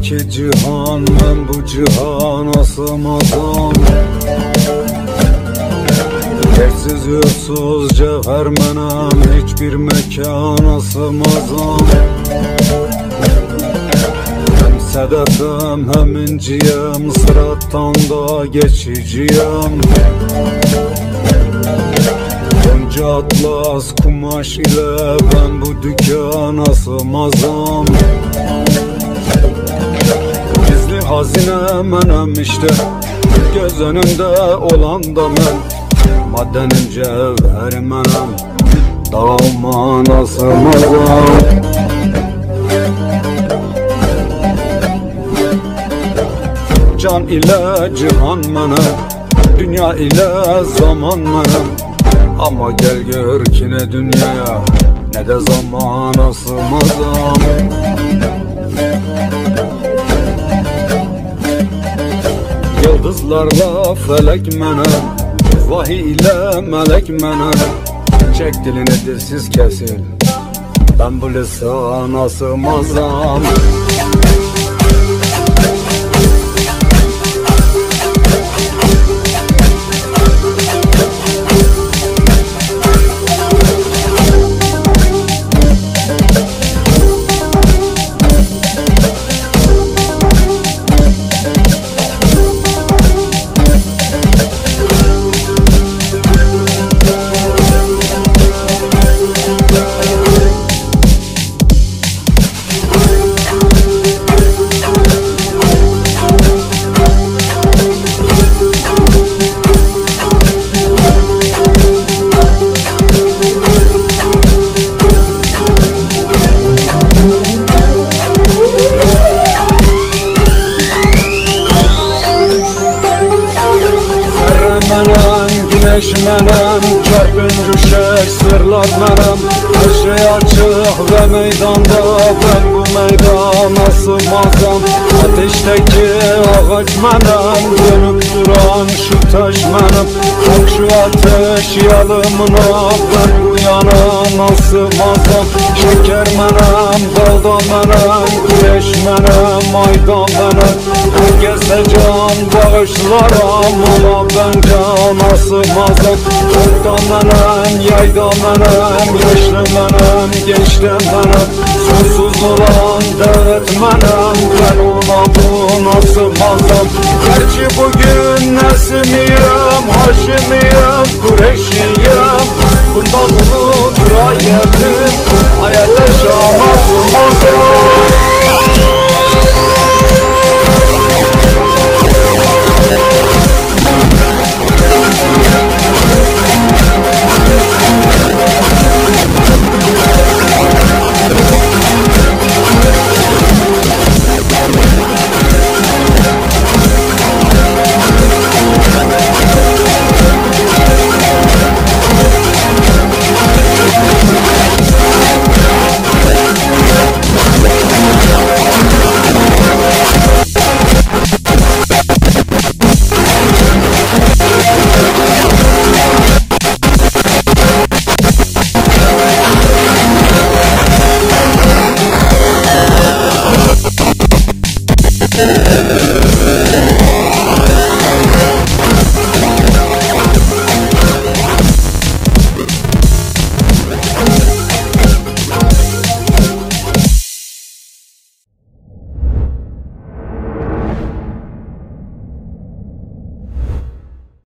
iki cihan, ben bu cihana sığmazam. Yersiz yursuz cevher mənəm, hiçbir mekana sığmazam. Hem sedefim hem inciyim, sırattan da geçiciyim. Gonca atlas kumaş ile ben bu dükkana sığmazam. Gizli hazine mənem işte, göz önünde olan da mən. Maddenin cevheri mənem, dağılmana sığmazam. Can ile cihan mənem, dünya ile zaman mənem. Ama gel gör ki ne dünyaya ne de zamana sığmazam. Yıldızlarla felek mənem, vahiy ile melek mənem. Çek dilini dilsiz kesil, ben bu lisana sığmazam. Güneş mənem, çarpıncı şək sırlar mənem. Her şey açıq ve meydanda, ben bu meydana sığmazam. Ateşteki ağaç mənem, dönüp duran şu taş mənem. Bak şu ateş yalımına, ben bu yanana sığmazam. Şeker mənem, balda mənem, güneş mənem, ayda mənem. Herkese can bağışlaram, ama ben cana sığmazam. Orda mənem, yayda mənem, yaşlı mənem, gençdə mənem. Sonsuz olan devlet mənem, ben ona buna sığmazam. Gerçi bugün Nesimiyim, Haşimiyim, Kureşiyim. Bundan ulu dura geldim, hayal yaşam